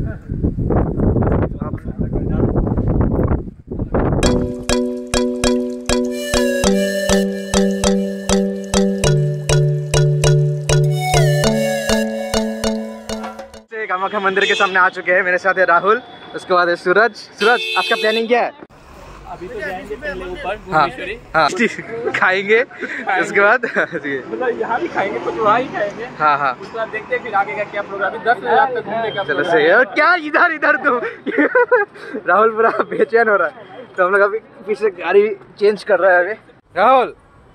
कामाख्या मंदिर के सामने आ चुके हैं। मेरे साथ है राहुल, उसके बाद है सूरज। सूरज, आज का प्लानिंग क्या है? अभी तो जाएंगे पहले ऊपर भुवनेश्वरी, हाँ खाएंगे, उसके बाद मतलब यहाँ भी खाएंगे, कुछ वहाँ ही खाएंगे। हाँ हाँ, उसके बाद देखते हैं फिर आगे का क्या प्रोग्राम है। 10 बजे तक घूमने का। चलो सही है। क्या इधर इधर तुम राहुल पूरा बेचैन हो रहा है, तो हम लोग अभी पीछे गाड़ी चेंज कर रहे हैं। अभी राहुल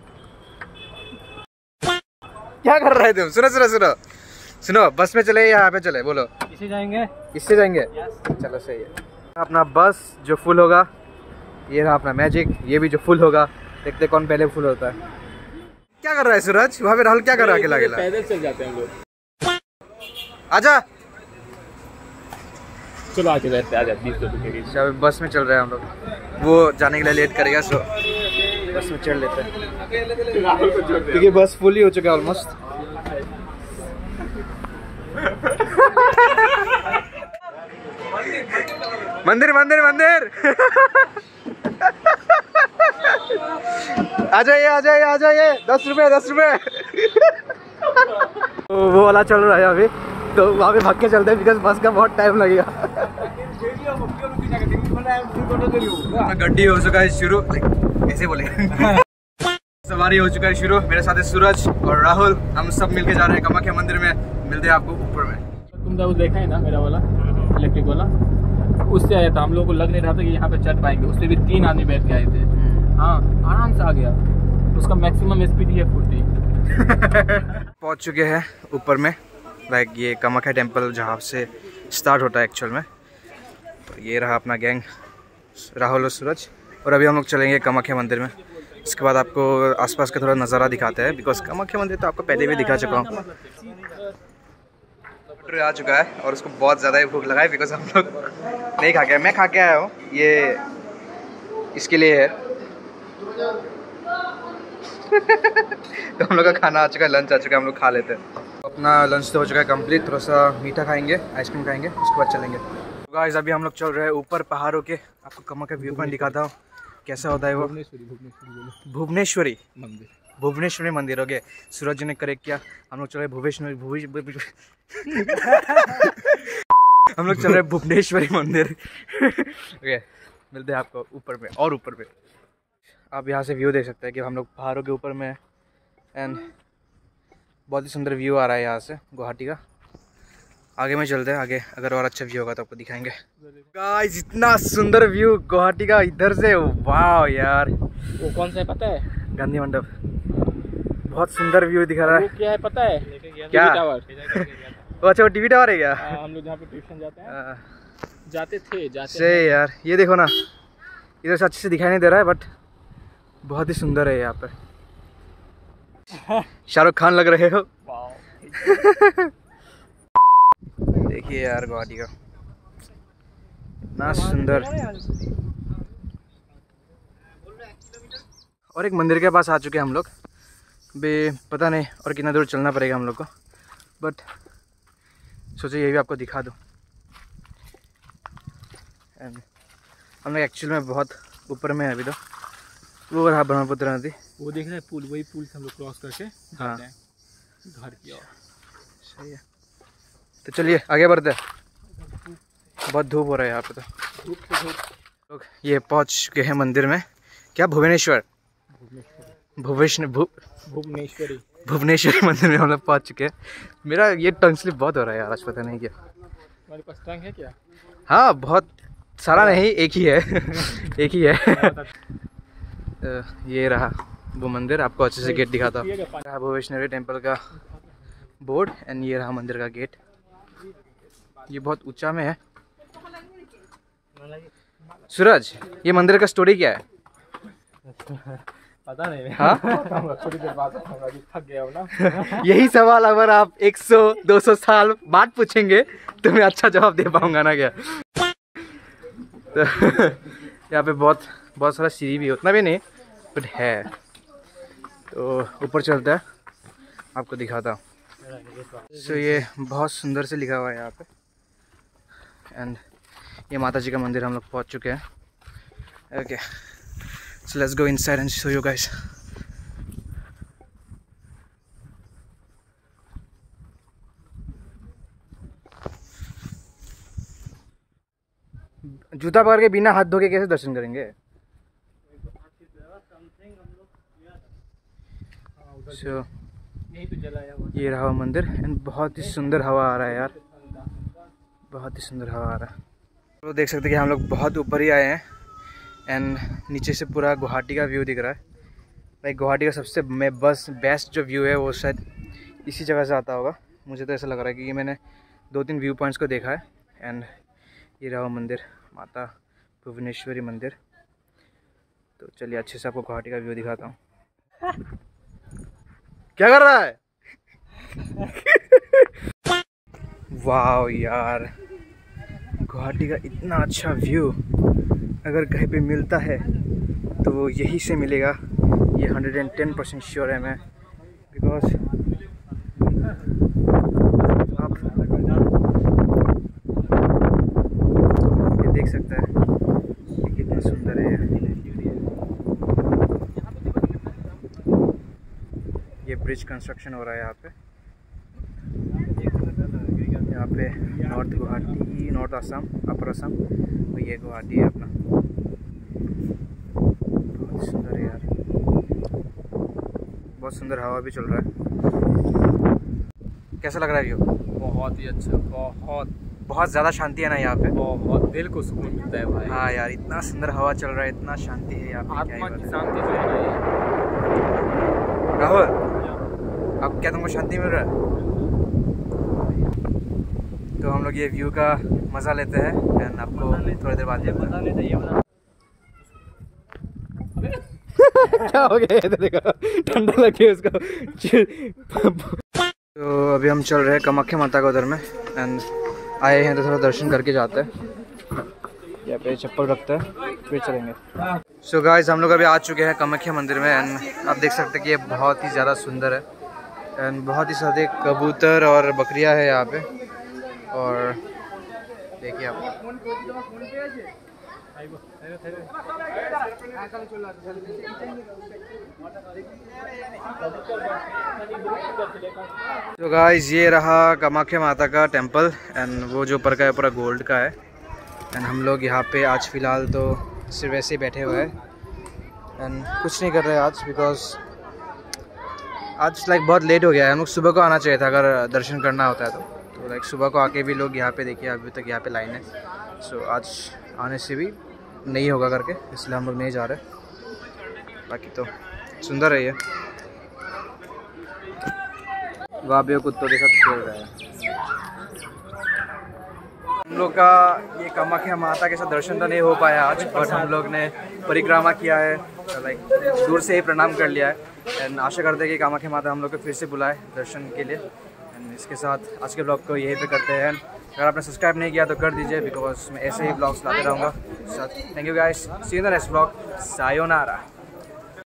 क्या कर रहे हैं तुम? सुनो सुनो सुनो सुनो, बस में चले या यहाँ पे चले? बोलो। इससे जाएंगे। इससे जाएंगे? चलो सही है। अपना बस जो फुल होगा, ये रहा अपना मैजिक, ये भी जो फुल होगा। देखते कौन पहले फुल होता है। क्या कर रहा है सूरज वहाँ पे? राहुल क्या कर रहा है अकेला अकेला? पैदल चल जाते हैं हम लोग। आजा, चलो आके रहते, आजा 20 रुपये। बस में चल रहे हैं हम लोग। वो जाने के लिए लेट करेगा, सो बस में चढ़ लेते हैं क्योंकि बस फुल ही हो चुका है ऑलमोस्ट। मंदिर मंदिर मंदिर आ जाइए आ जाइए आ जाइए। 10 रुपए 10 रुपए। वो वाला चल रहा है अभी, तो वहाँ पे भाग के चलते हैं बिकॉज बस का बहुत टाइम लगेगा। गड्डी हो चुका है शुरू, ऐसे बोले सवारी हो चुका है शुरू। मेरे साथ है सूरज और राहुल। हम सब मिलके जा रहे हैं कामाख्या मंदिर में। मिलते हैं आपको ऊपर में। तुम वो देखा है ना मेरा वाला इलेक्ट्रिक वाला, उससे आया था। हम लोगों को लग नहीं रहा था कि यहाँ पे चढ़ पाएंगे। उससे भी 3 आदमी बैठ के आए थे। हाँ, आराम से आ गया। उसका मैक्सिमम स्पीड ही है 40। पहुँच चुके हैं ऊपर में, लाइक ये कामाख्या टेम्पल जहाँ से स्टार्ट होता है एक्चुअल में। तो ये रहा अपना गैंग, राहुल और सूरज। और अभी हम लोग चलेंगे कामाख्या मंदिर में। इसके बाद आपको आसपास का थोड़ा नज़ारा दिखाते हैं, बिकॉज कामाख्या मंदिर तो आपको पहले भी दिखा चुका हूँ। आ चुका है और उसको बहुत ज़्यादा ही भूख लगा है, बिकॉज हम लोग नहीं खा के, मैं खा के आया हूँ। ये इसके लिए है। तो हम लोग का खाना आ चुका है, लंच आ चुका है, हम लोग खा लेते हैं। अपना लंच तो हो चुका है कंप्लीट। थोड़ा सा मीठा खाएंगे, आइसक्रीम खाएंगे, उसके बाद चलेंगे। तो गाइस अभी हम लोग चल रहे हैं ऊपर पहाड़ों के। आपको कामाख्या व्यू पॉइंट दिखाता हूँ कैसा होता है वो। भुवनेश्वरी मंदिर, भुवनेश्वरी मंदिर हो गए। सूरज जी ने करेक्ट किया। हम लोग चल रहे भुवनेश्वरी हम लोग चल रहे भुवनेश्वरी मंदिर। ओके, मिलते हैं आपको ऊपर में और ऊपर पे। आप यहाँ से व्यू देख सकते हैं कि हम लोग पहाड़ों के ऊपर में, एंड बहुत ही सुंदर व्यू आ रहा है यहाँ से गुवाहाटी का। आगे में चलते हैं, आगे अगर और अच्छा व्यू होगा तो आपको दिखाएंगे। गाइस इतना सुंदर व्यू गुवाहाटी का इधर से, वाह यार। वो कौन सा है पता है? गांधी मंडप। बहुत सुंदर व्यू दिखा रहा है। वो क्या है पता है? क्या? टावर। अच्छा वो टीवी टावर है क्या? हम लोग जहाँ पे ट्यूशन जाते हैं, जाते थे सही यार। ये देखो ना, इधर से अच्छे से दिखाई नहीं दे रहा है, बट बहुत ही सुंदर है यहाँ पर। शाहरुख खान लग रहे हो। देखिए यार गुवाहाटी का इतना सुंदर। और एक मंदिर के पास आ चुके हैं हम लोग। बे पता नहीं और कितना दूर चलना पड़ेगा हम लोग को, बट सोचे ये भी आपको दिखा दूँ। हम लोग एक्चुअल में बहुत ऊपर में है अभी। तो वो रहा ब्रह्मपुत्र नदी, वो देख रहे हैं पुल, वही पुल से हम लोग क्रॉस करके हाँ घर की ओर। सही है। तो चलिए आगे बढ़ते हैं। बहुत धूप हो रहा है यहाँ पे। तो लोग ये पहुँच चुके हैं मंदिर में। क्या भुवनेश्वरी भुवनेश्वरी मंदिर में हम लोग पहुँच चुके हैं। मेरा ये टंग स्लिप बहुत हो रहा है यार, आज पता नहीं क्या। हमारे पास टंग है क्या? हाँ बहुत सारा नहीं, एक ही है। एक ही है। ये रहा वो मंदिर, आपको अच्छे से गेट दिखाता हूँ। भुवनेश्वरी टेम्पल का बोर्ड, एंड ये रहा मंदिर का गेट। ये बहुत ऊंचा में है। सूरज, ये मंदिर का स्टोरी क्या है? पता नहीं। हाँ? थोड़ी देर बाद थक गया ना। यही सवाल अगर आप 100-200 साल बाद पूछेंगे तो मैं अच्छा जवाब दे पाऊंगा ना क्या? तो यहाँ पे बहुत सारा सीढ़ी भी, उतना भी नहीं बट है। तो ऊपर चलता है, आपको दिखाता हूँ। सो ये बहुत सुंदर से लिखा हुआ है यहाँ पे, एंड ये माता जी का मंदिर हम लोग पहुंच चुके हैं. Okay, so let's go inside and show you guys. जूता पकड़ के बिना हाथ धो के कैसे दर्शन करेंगे? So, ये रहा मंदिर एंड बहुत ही सुंदर हवा आ रहा है यार, बहुत ही सुंदर हवा आ रहा है. तो देख सकते हैं कि हम लोग बहुत ऊपर ही आए हैं एंड नीचे से पूरा गुवाहाटी का व्यू दिख रहा है. लाइक गुवाहाटी का सबसे बेस्ट जो व्यू है वो शायद इसी जगह से आता होगा, मुझे तो ऐसा लग रहा है, क्योंकि मैंने 2-3 व्यू पॉइंट्स को देखा है. एंड ये रहा मंदिर, माता भुवनेश्वरी मंदिर. तो चलिए अच्छे से आपको गुवाहाटी का व्यू दिखाता हूँ. क्या कर रहा है? वाह यार, गुवाहाटी का इतना अच्छा व्यू अगर कहीं पे मिलता है तो वो यहीं से मिलेगा, ये 110% श्योर है मैं. बिकॉज आप ये देख सकते हैं ये कितना सुंदर है. ये ब्रिज कंस्ट्रक्शन हो रहा है यहाँ पे north Guwahati, north Assam, upper Assam. तो ये गुवाहाटी है अपना. बहुत सुंदर है यार, बहुत सुंदर हवा भी चल रहा है. कैसा लग रहा है व्यू? बहुत ही अच्छा, बहुत ज़्यादा शांति है ना यहाँ पे, बहुत दिल को सुकून मिलता है भाई. हाँ यार, इतना सुंदर हवा चल रहा है, इतना शांति है यहाँ पे. आत्मा की शांति जो है ना ये. राहुल, अब क्या तुमको शांति मिल रहा है? तो हम लोग ये व्यू का मज़ा लेते हैं एंड आपको थोड़ी देर बाद क्या हो गया ये देखो, ठंडा लग गया उसको. तो अभी हम चल रहे हैं कामाख्या माता का उधर में एंड आए हैं तो थोड़ा दर्शन करके जाते हैं. यहाँ पे चप्पल रखते हैं फिर चलेंगे. सो गाइस, हम लोग अभी आ चुके हैं कामाख्या मंदिर में एंड आप देख सकते हैं कि ये बहुत ही ज़्यादा सुंदर है एंड बहुत ही सारे कबूतर और बकरियां है यहाँ पे. और देखिए आप, तो गाइस ये रहा कामाख्या माता का टेंपल एंड वो जो ऊपर का है पूरा गोल्ड का है. एंड हम लोग यहाँ पे आज फ़िलहाल तो सिर्फ वैसे ही बैठे हुए हैं एंड कुछ नहीं कर रहे आज, बिकॉज आज लाइक बहुत लेट हो गया है. हम लोग सुबह को आना चाहिए था अगर दर्शन करना होता है तो लाइक सुबह को आके भी लोग यहाँ पे देखिए अभी तक यहाँ पे लाइन है. सो आज आने से भी नहीं होगा करके, इसलिए हम लोग नहीं जा रहे. बाकी तो सुंदर है ये. वहाँ भी कुत्तों के साथ खेल रहा है. हम लोग का ये कामाख्या माता के साथ दर्शन तो नहीं हो पाया आज, बट हम लोग ने परिक्रमा किया है, लाइक दूर से ही प्रणाम कर लिया है. एंड आशा करते हैं कि कामाख्या माता हम लोग को फिर से बुलाए दर्शन के लिए. एंड इसके साथ आज के ब्लॉग को यहीं पे करते हैं. अगर आपने सब्सक्राइब नहीं किया तो कर दीजिए, बिकॉज मैं ऐसे ही ब्लॉग्स लाते रहूँगा. Thank you guys, see you in the next blog. Sayonara.